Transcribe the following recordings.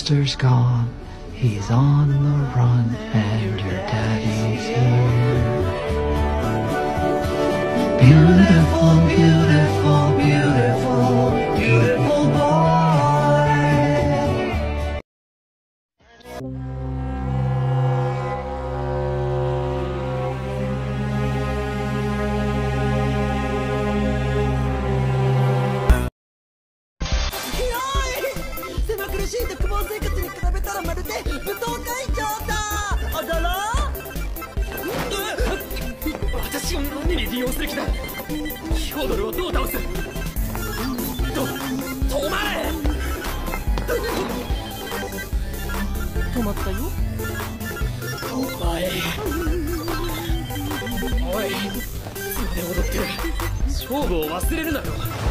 sister's gone, he's on the run, and your daddy's here. Beautiful, beautiful, beautiful, beautiful boy. ヒョードルをどう倒す？止まれ！止まったよ。お前、おい、いつまで踊ってる？勝負を忘れるなよ。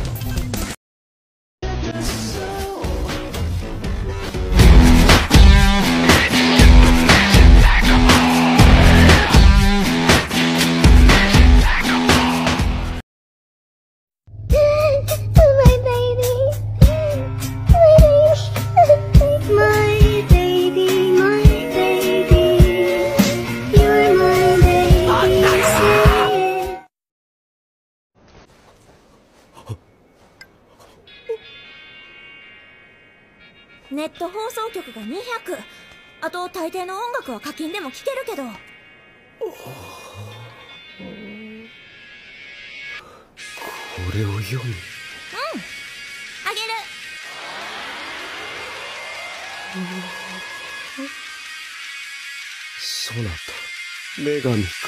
ネット放送局が200。あと大抵の音楽は課金でも聴けるけど。 これを読む。 うん、あげる。 そなた女神か。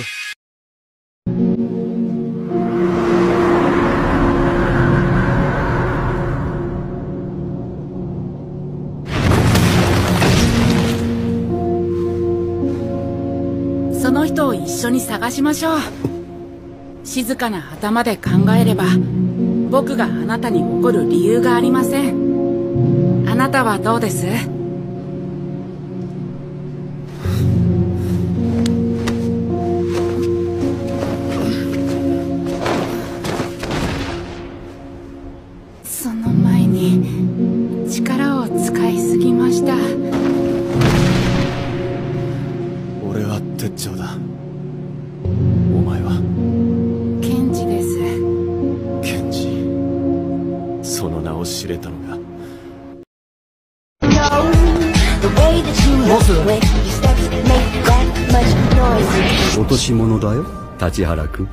その人を一緒に探しましょう。静かな頭で考えれば僕があなたに怒る理由がありません。あなたはどうです？その前に力を使いすぎました。 俺は鉄長だ。お前は？ ケンジです。 ケンジ。その名を知れたのが。落とし物だよ、立原君。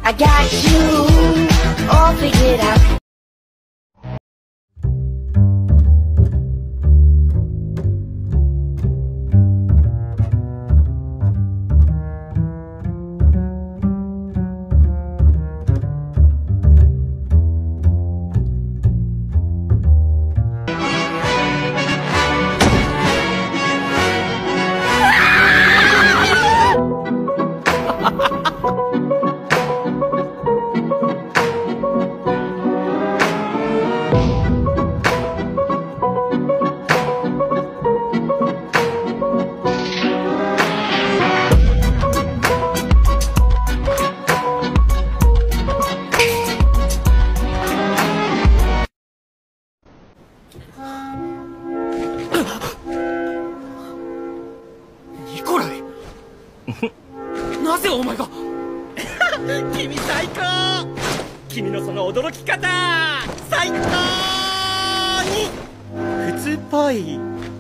なぜお前が君最高。君のその驚き方最高に普通っぽい。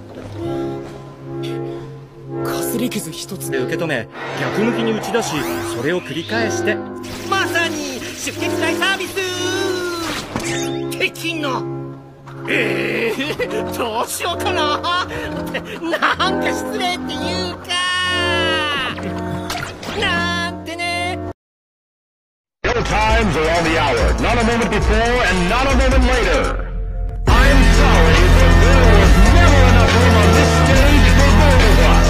かすり傷一つで受け止め逆向きに打ち出し、それを繰り返して、まさに出血大サービス的な。どうしようかな。なんか失礼っていうかなんてね。 No times are on the hour, not a moment before and not a moment later. I'm sorry, but there was never enough room on this stage for both of us.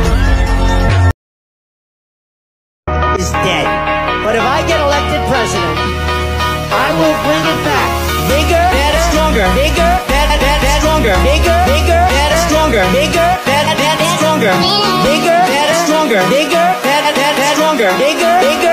Is dead. But if I get elected president, I will bring it back. Bigger, better, stronger. Bigger, better, stronger. Bigger, better, stronger. Bigger, better, stronger. Bigger, better, stronger. Bigger, better, stronger. Bigger.